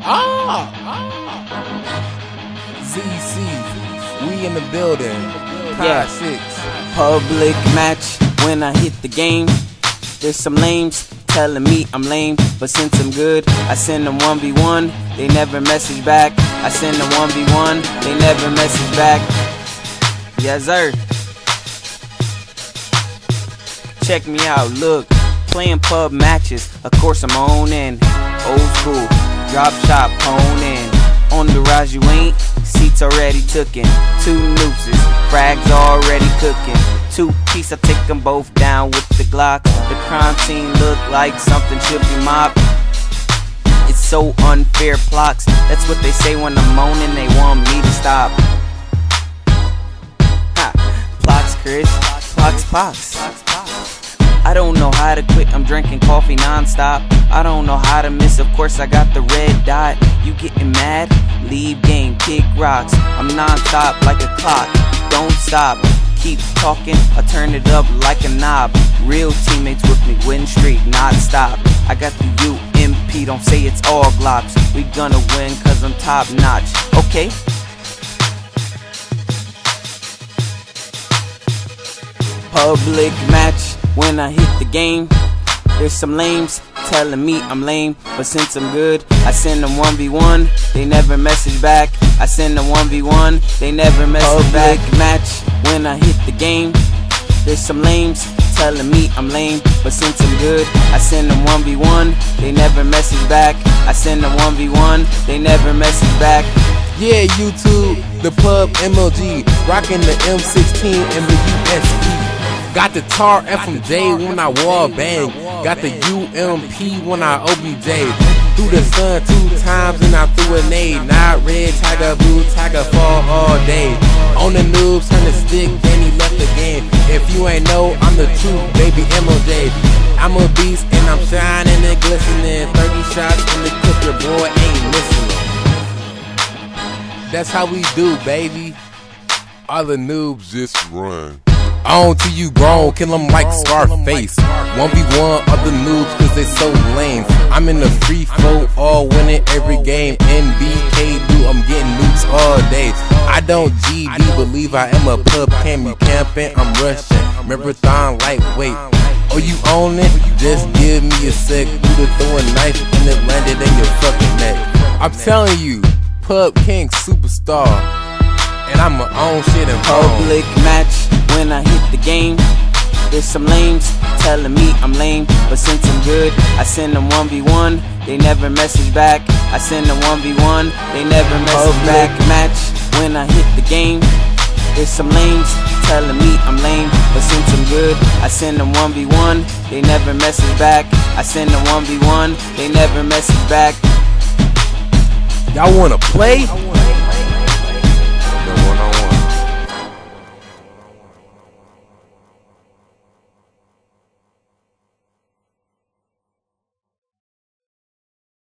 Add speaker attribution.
Speaker 1: ZC, we in the building.
Speaker 2: Yeah.
Speaker 1: 6.
Speaker 2: Public match when I hit the game. There's some lames telling me I'm lame, but since I'm good, I send them 1v1. They never message back. I send them 1v1. They never message back. Yes, sir. Check me out. Look, playing pub matches. Of course I'm owning. Old school, drop shop, ownin. On the rise you ain't. Seats already tookin. 2 noobs, frags already cooking. 2-piece, I take them both down with the Glock. The crime scene look like something should be mopped. It's so unfair, plox. That's what they say when I'm moaning. They want me to stop. Plox, Chris. Plox. I don't know how to quit. I'm drinking coffee non-stop. I don't know how to miss. Of course, I got the red dot. You getting mad? Leave game, kick rocks. I'm non-stop like a clock. Don't stop. Keep talking, I turn it up like a knob. Real teammates with me, win streak, not stop. I got the UMP, don't say it's all glocs. We gonna win cause I'm top notch, okay? Public match when I hit the game. There's some lames telling me I'm lame, but since I'm good, I send them 1v1. They never message back. I send them 1v1. They never message back. Public match when I hit the game. There's some lames telling me I'm lame, but since I'm good, I send them 1v1. They never message back. I send them 1v1. They never message back.
Speaker 1: Yeah, YouTube, the pub MLG, rocking the M16 and the USP. Got the tar FMJ when I wall bang. Got the UMP when I OBJ. Threw the sun 2 times and I threw a nade. Not red, tiger, blue, tiger, fall all day. On the noobs, turn the stick, then he left the game. If you ain't know, I'm the truth, baby MLJ. I'm a beast and I'm shining and glistening. 30 shots in the clip, your boy ain't missing them. That's how we do, baby. All the noobs just run. On till you grown, kill them like Scarface. 1v1 other noobs cause they so lame. I'm in the free flow, all winning every game. NBK do, I'm getting noobs all day. I don't GD, believe I am a pub camp. Camping, I'm rushing, marathon lightweight. Oh, you own it? Just give me a sec. Buddha throw a knife and it landed in your fucking neck. I'm telling you, pub king superstar. And I'ma own shit in
Speaker 2: public match when I hit the game. There's some lames telling me I'm lame, but since I'm good, I send them 1v1. They never message back. I send them 1v1. They never message back. Match when I hit the game. There's some lames telling me I'm lame, but since I'm good, I send them 1v1. They never message back. I send them 1v1. They never message back.
Speaker 1: Y'all wanna play?